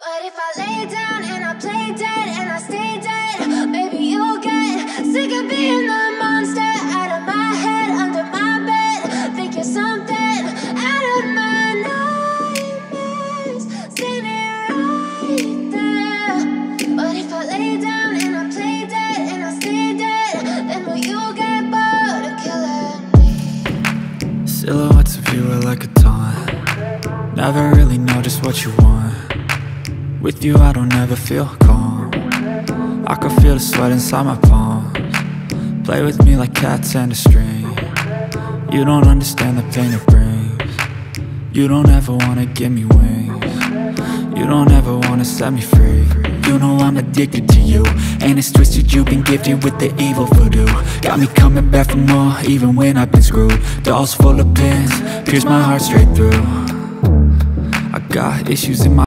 But if I lay down and I play dead and I stay dead, maybe you'll get sick of being the monster out of my head, under my bed. Think you're something out of my nightmares, standing right there. But if I lay down and I play dead and I stay dead, then will you get bored of killing me? Silhouettes of you are like a taunt. Never really know just what you want. With you I don't ever feel calm. I can feel the sweat inside my palms. Play with me like cats and a string. You don't understand the pain it brings. You don't ever wanna give me wings. You don't ever wanna set me free. You know I'm addicted to you, and it's twisted, you've been gifted with the evil voodoo. Got me coming back for more, even when I've been screwed. Dolls full of pins, pierce my heart straight through. I got issues in my